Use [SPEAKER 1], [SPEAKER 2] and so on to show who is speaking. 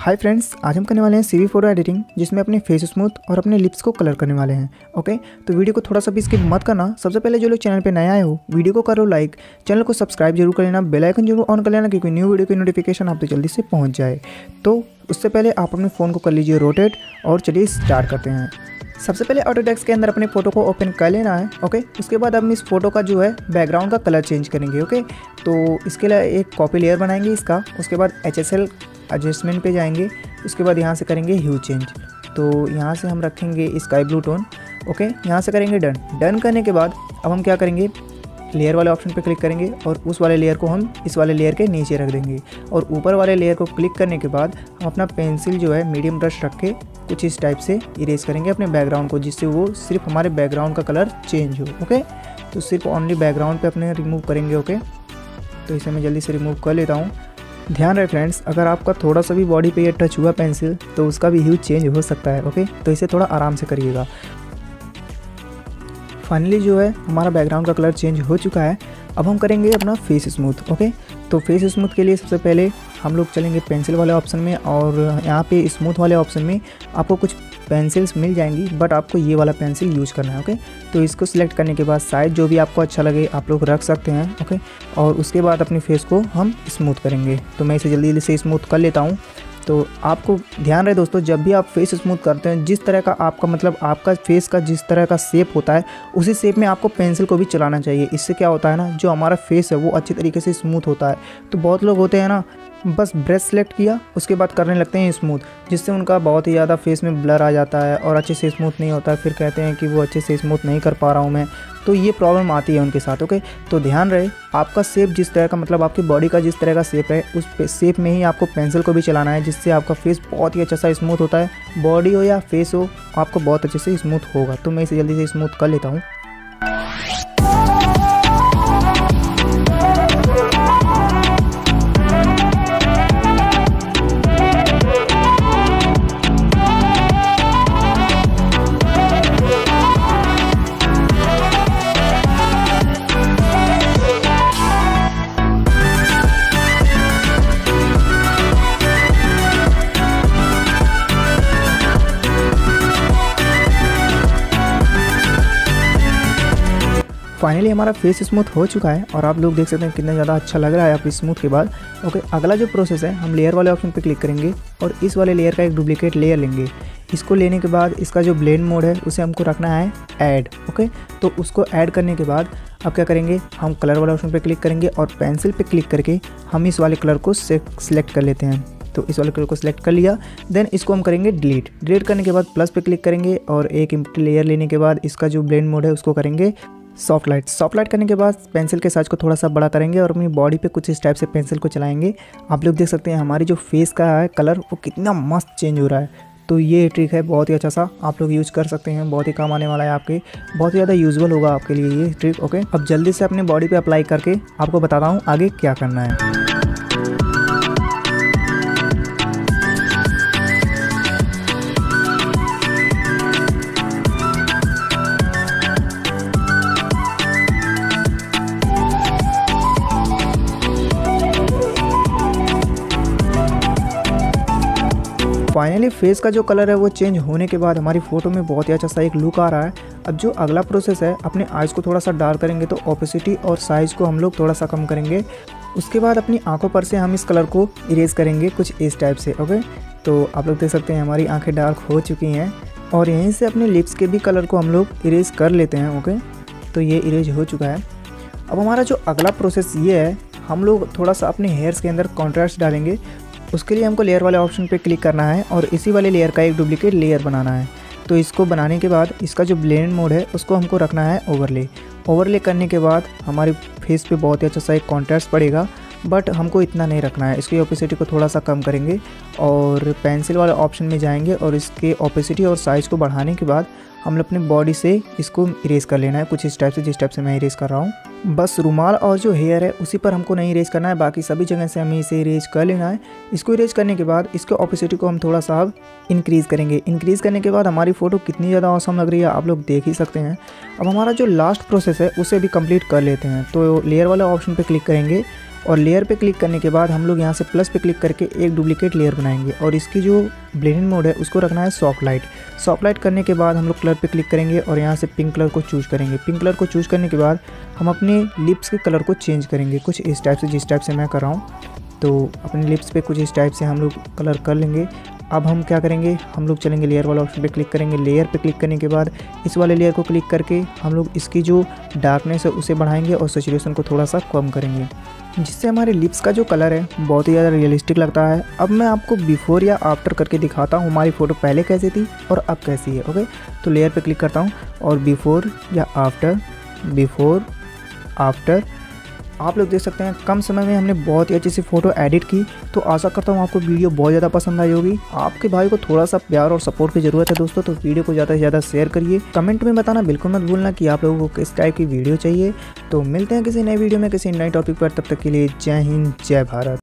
[SPEAKER 1] Hi friends, आज हम करने वाले हैं CV फोटो एडिटिंग, जिसमें अपने फेस स्मूथ और अपने लिप्स को कलर करने वाले हैं। ओके, तो वीडियो को थोड़ा सा भी स्किप मत करना। सबसे पहले जो लोग चैनल पे नए आए हो, वीडियो को करो लाइक, चैनल को सब्सक्राइब जरूर कर लेना, बेल आइकन जरूर ऑन कर लेना, क्योंकि न्यू वीडियो की नोटिफिकेशन आप तक जल्दी से पहुँच जाए। तो उससे पहले आप अपने फ़ोन को कर लीजिए रोटेट और चलिए स्टार्ट करते हैं। सबसे पहले ऑटोडेस्क के अंदर अपने फ़ोटो को ओपन कर लेना है। ओके, उसके बाद हम इस फोटो का जो है बैकग्राउंड का कलर चेंज करेंगे। ओके, तो इसके लिए एक कॉपी लेयर बनाएंगे इसका। उसके बाद HSL एडजस्टमेंट पे जाएंगे। उसके बाद यहाँ से करेंगे ह्यू चेंज, तो यहाँ से हम रखेंगे स्काई ब्लू टोन। ओके, यहाँ से करेंगे डन करने के बाद अब हम क्या करेंगे, लेयर वाले ऑप्शन पे क्लिक करेंगे और उस वाले लेयर को हम इस वाले लेयर के नीचे रख देंगे। और ऊपर वाले लेयर को क्लिक करने के बाद हम अपना पेंसिल जो है मीडियम ब्रश रख के कुछ इस टाइप से इरेज करेंगे अपने बैकग्राउंड को, जिससे वो सिर्फ हमारे बैकग्राउंड का कलर चेंज हो। ओके, तो सिर्फ ओनली बैकग्राउंड पे अपने रिमूव करेंगे। ओके, तो इसे मैं जल्दी से रिमूव कर लेता हूँ। ध्यान रहे फ्रेंड्स, अगर आपका थोड़ा सा भी बॉडी पे ये टच हुआ पेंसिल, तो उसका भी ह्यू चेंज हो सकता है। ओके, तो इसे थोड़ा आराम से करिएगा। फाइनली जो है हमारा बैकग्राउंड का कलर चेंज हो चुका है। अब हम करेंगे अपना फेस स्मूथ। ओके, तो फेस स्मूथ के लिए सबसे पहले हम लोग चलेंगे पेंसिल वाले ऑप्शन में, और यहाँ पे स्मूथ वाले ऑप्शन में आपको कुछ पेंसिल्स मिल जाएंगी, बट आपको ये वाला पेंसिल यूज़ करना है। ओके, तो इसको सिलेक्ट करने के बाद साइज जो भी आपको अच्छा लगे आप लोग रख सकते हैं। ओके, और उसके बाद अपने फेस को हम स्मूथ करेंगे। तो मैं इसे जल्दी से स्मूथ कर लेता हूँ। तो आपको ध्यान रहे दोस्तों, जब भी आप फेस स्मूथ करते हैं, जिस तरह का आपका मतलब आपका फेस का जिस तरह का शेप होता है, उसी शेप में आपको पेंसिल को भी चलाना चाहिए। इससे क्या होता है ना, जो हमारा फेस है वो अच्छी तरीके से स्मूथ होता है। तो बहुत लोग होते हैं ना, बस ब्रश सेलेक्ट किया उसके बाद करने लगते हैं स्मूथ, जिससे उनका बहुत ही ज़्यादा फेस में ब्लर आ जाता है और अच्छे से स्मूथ नहीं होता है। फिर कहते हैं कि वो अच्छे से स्मूथ नहीं कर पा रहा हूँ मैं, तो ये प्रॉब्लम आती है उनके साथ। ओके, तो ध्यान रहे, आपका शेप जिस तरह का मतलब आपकी बॉडी का जिस तरह का शेप है, उस शेप में ही आपको पेंसिल को भी चलाना है, जिससे आपका फेस बहुत ही अच्छा सा स्मूथ होता है। बॉडी हो या फेस हो, आपको बहुत अच्छे से स्मूथ होगा। तो मैं इसे जल्दी से स्मूथ कर लेता हूँ। फाइनली हमारा फेस स्मूथ हो चुका है और आप लोग देख सकते हैं कितना ज़्यादा अच्छा लग रहा है आप स्मूथ के बाद। ओके, अगला जो प्रोसेस है, हम लेयर वाले ऑप्शन पे क्लिक करेंगे और इस वाले लेयर का एक डुप्लीकेट लेयर लेंगे। इसको लेने के बाद इसका जो ब्लेंड मोड है उसे हमको रखना है ऐड। ओके, तो उसको ऐड करने के बाद अब क्या करेंगे, हम कलर वाले ऑप्शन पे क्लिक करेंगे और पेंसिल पे क्लिक करके हम इस वाले कलर को सिलेक्ट कर लेते हैं। तो इस वाले कलर को सिलेक्ट कर लिया, देन इसको हम करेंगे डिलीट करने के बाद प्लस पे क्लिक करेंगे और एक एम्प्टी लेयर लेने के बाद इसका जो ब्लेंड मोड है उसको करेंगे सॉफ्ट लाइट करने के बाद पेंसिल के साइज को थोड़ा सा बड़ा करेंगे और अपनी बॉडी पे कुछ इस टाइप से पेंसिल को चलाएंगे। आप लोग देख सकते हैं हमारी जो फेस का है कलर वो कितना मस्त चेंज हो रहा है। तो ये ट्रिक है बहुत ही अच्छा सा, आप लोग यूज़ कर सकते हैं, बहुत ही काम आने वाला है आपके, बहुत ही ज़्यादा यूजफुल होगा आपके लिए ये ट्रिक। ओके, अब जल्दी से अपने बॉडी पे अप्लाई करके आपको बताता हूँ आगे क्या करना है। फाइनली फेस का जो कलर है वो चेंज होने के बाद हमारी फ़ोटो में बहुत ही अच्छा सा एक लुक आ रहा है। अब जो अगला प्रोसेस है, अपने आइज़ को थोड़ा सा डार्क करेंगे, तो ओपेसिटी और साइज़ को हम लोग थोड़ा सा कम करेंगे। उसके बाद अपनी आंखों पर से हम इस कलर को इरेज करेंगे कुछ इस टाइप से। ओके, तो आप लोग देख सकते हैं हमारी आँखें डार्क हो चुकी हैं और यहीं से अपने लिप्स के भी कलर को हम लोग इरेज कर लेते हैं। ओके, तो ये इरेज हो चुका है। अब हमारा जो अगला प्रोसेस ये है, हम लोग थोड़ा सा अपने हेयर्स के अंदर कॉन्ट्रास्ट डालेंगे। उसके लिए हमको लेयर वाले ऑप्शन पे क्लिक करना है और इसी वाले लेयर का एक डुप्लीकेट लेयर बनाना है। तो इसको बनाने के बाद इसका जो ब्लेंड मोड है उसको हमको रखना है ओवरले करने के बाद हमारे फेस पे बहुत ही अच्छा सा एक कॉन्ट्रास्ट पड़ेगा, बट हमको इतना नहीं रखना है। इसकी ओपेसिटी को थोड़ा सा कम करेंगे और पेंसिल वाले ऑप्शन में जाएंगे और इसके ओपेसिटी और साइज़ को बढ़ाने के बाद हम अपने बॉडी से इसको इरेज कर लेना है कुछ इस टाइप से, जिस टाइप से मैं इरेज कर रहा हूँ। बस रुमाल और जो हेयर है उसी पर हमको नहीं इरेज करना है, बाकी सभी जगह से हमें इसे इरेज कर लेना है। इसको इरेज करने के बाद इसके ओपेसिटी को हम थोड़ा सा अब इंक्रीज़ करेंगे। इंक्रीज़ करने के बाद हमारी फ़ोटो कितनी ज़्यादा ऑसम लग रही है आप लोग देख ही सकते हैं। अब हमारा जो लास्ट प्रोसेस है उसे भी कंप्लीट कर लेते हैं। तो लेयर वाले ऑप्शन पर क्लिक करेंगे और लेयर पे क्लिक करने के बाद हम लोग यहाँ से प्लस पे क्लिक करके एक डुप्लीकेट लेयर बनाएंगे और इसकी जो ब्लेंडिंग मोड है उसको रखना है सॉफ्ट लाइट। सॉफ्ट लाइट करने के बाद हम लोग कलर पे क्लिक करेंगे और यहाँ से पिंक कलर को चूज़ करेंगे। पिंक कलर को चूज़ करने के बाद हम अपने लिप्स के कलर को चेंज करेंगे कुछ इस टाइप से, जिस टाइप से मैं कर रहा हूँ। तो अपने लिप्स पे कुछ इस टाइप से हम लोग कलर कर लेंगे। अब हम क्या करेंगे, हम लोग चलेंगे लेयर वाला ऑप्शन पे क्लिक करेंगे। लेयर पे क्लिक करने के बाद इस वाले लेयर को क्लिक करके हम लोग इसकी जो डार्कनेस है उसे बढ़ाएंगे और सैचुरेशन को थोड़ा सा कम करेंगे, जिससे हमारे लिप्स का जो कलर है बहुत ही ज़्यादा रियलिस्टिक लगता है। अब मैं आपको बिफोर या आफ्टर करके दिखाता हूँ हमारी फ़ोटो पहले कैसी थी और अब कैसी है। ओके, तो लेयर पे क्लिक करता हूँ और बिफोर या आफ्टर, बिफोर आफ्टर आप लोग देख सकते हैं कम समय में हमने बहुत ही अच्छी सी फ़ोटो एडिट की। तो आशा करता हूँ आपको वीडियो बहुत ज़्यादा पसंद आई होगी। आपके भाई को थोड़ा सा प्यार और सपोर्ट की ज़रूरत है दोस्तों, तो वीडियो को ज़्यादा से ज़्यादा शेयर करिए। कमेंट में बताना बिल्कुल मत भूलना कि आप लोगों को किस टाइप की वीडियो चाहिए। तो मिलते हैं किसी नए वीडियो में किसी नए टॉपिक पर, तब तक के लिए जय हिंद जय भारत।